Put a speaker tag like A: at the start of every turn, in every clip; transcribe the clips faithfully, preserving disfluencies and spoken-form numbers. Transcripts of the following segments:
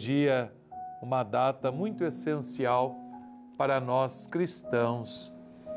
A: dia, uma data muito essencial para nós cristãos.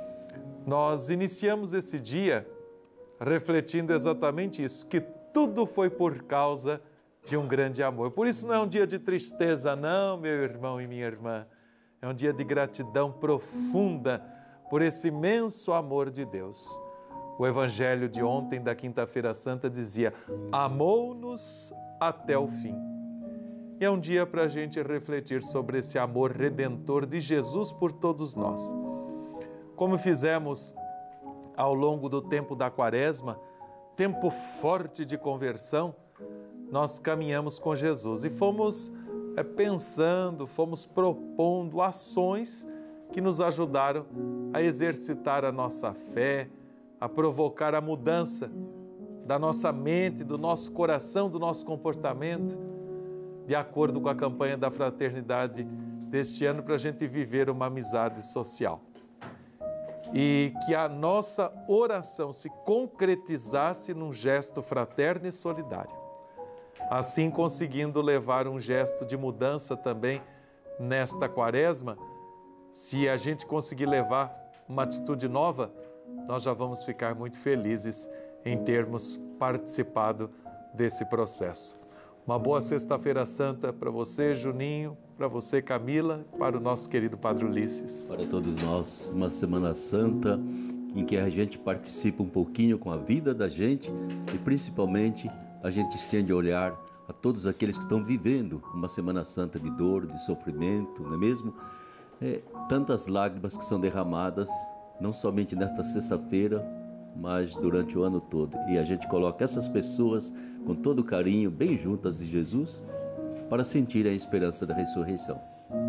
A: Nós iniciamos esse dia refletindo exatamente isso, que tudo foi por causa de um grande amor. Por isso não é um dia de tristeza, não, meu irmão e minha irmã. É um dia de gratidão profunda por esse imenso amor de Deus. O Evangelho de ontem, da Quinta-feira Santa, dizia: amou-nos até o fim. E é um dia para a gente refletir sobre esse amor redentor de Jesus por todos nós. Como fizemos ao longo do tempo da Quaresma, tempo forte de conversão, nós caminhamos com Jesus e fomos é, pensando, fomos propondo ações que nos ajudaram a exercitar a nossa fé, a provocar a mudança da nossa mente, do nosso coração, do nosso comportamento, de acordo com a campanha da fraternidade deste ano, para a gente viver uma amizade social. E que a nossa oração se concretizasse num gesto fraterno e solidário. Assim, conseguindo levar um gesto de mudança também nesta Quaresma, se a gente conseguir levar uma atitude nova, nós já vamos ficar muito felizes em termos participado desse processo. Uma boa Sexta-feira Santa para você, Juninho, para você, Camila, para o nosso querido Padre Ulisses.
B: Para todos nós, uma Semana Santa em que a gente participa um pouquinho com a vida da gente e principalmente a gente estende a olhar a todos aqueles que estão vivendo uma Semana Santa de dor, de sofrimento, não é mesmo? É, tantas lágrimas que são derramadas, não somente nesta sexta-feira, mas durante o ano todo. E a gente coloca essas pessoas com todo carinho, bem juntas de Jesus, para sentir a esperança da ressurreição.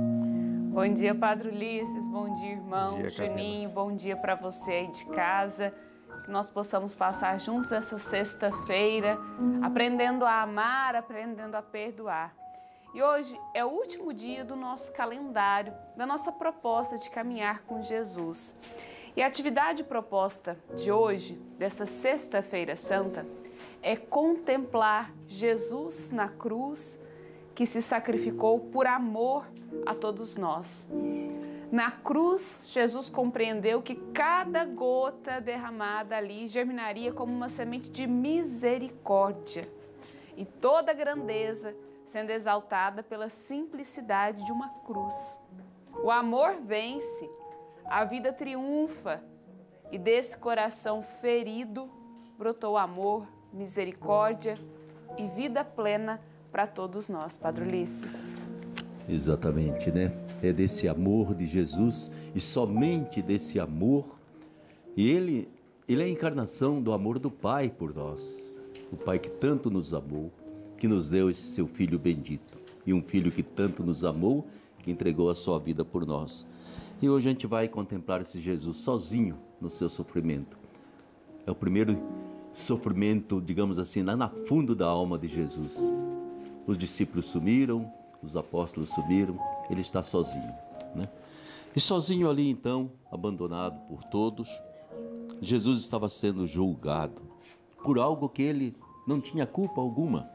C: Bom dia, Padre Ulisses, bom dia, irmão
A: bom dia,
C: Juninho, bom dia para você aí de casa. Que nós possamos passar juntos essa sexta-feira, aprendendo a amar, aprendendo a perdoar. E hoje é o último dia do nosso calendário, da nossa proposta de caminhar com Jesus. E a atividade proposta de hoje, dessa Sexta-feira Santa, é contemplar Jesus na cruz, que se sacrificou por amor a todos nós. Na cruz, Jesus compreendeu que cada gota derramada ali germinaria como uma semente de misericórdia e toda a grandeza sendo exaltada pela simplicidade de uma cruz. O amor vence, a vida triunfa e desse coração ferido brotou amor, misericórdia e vida plena para todos nós, Padre Ulisses.
B: Exatamente, né? É desse amor de Jesus e somente desse amor. E ele, ele é a encarnação do amor do Pai por nós. O Pai que tanto nos amou, que nos deu esse seu Filho bendito. E um Filho que tanto nos amou, que entregou a sua vida por nós. E hoje a gente vai contemplar esse Jesus sozinho no seu sofrimento. É o primeiro sofrimento, digamos assim, lá no fundo da alma de Jesus. Os discípulos sumiram, os apóstolos sumiram, ele está sozinho, né? E sozinho ali então, abandonado por todos, Jesus estava sendo julgado por algo que ele não tinha culpa alguma.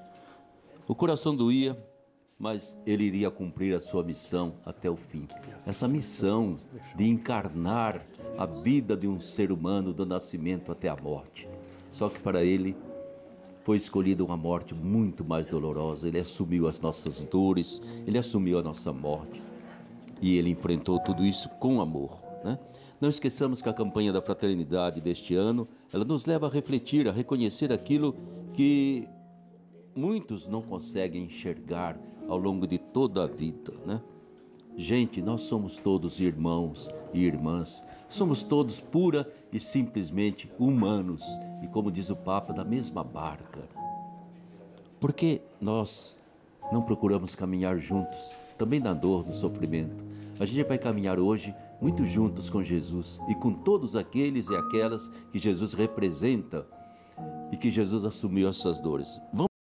B: O coração doía, mas ele iria cumprir a sua missão até o fim. Essa missão de encarnar a vida de um ser humano do nascimento até a morte. Só que para ele foi escolhida uma morte muito mais dolorosa. Ele assumiu as nossas dores, ele assumiu a nossa morte. E ele enfrentou tudo isso com amor, né? Não esqueçamos que a campanha da fraternidade deste ano, ela nos leva a refletir, a reconhecer aquilo que muitos não conseguem enxergar ao longo de toda a vida, né? Gente, nós somos todos irmãos e irmãs, somos todos pura e simplesmente humanos, e como diz o Papa, da mesma barca. Por que nós não procuramos caminhar juntos, também na dor, no sofrimento? A gente vai caminhar hoje muito juntos com Jesus e com todos aqueles e aquelas que Jesus representa e que Jesus assumiu essas dores. Vamos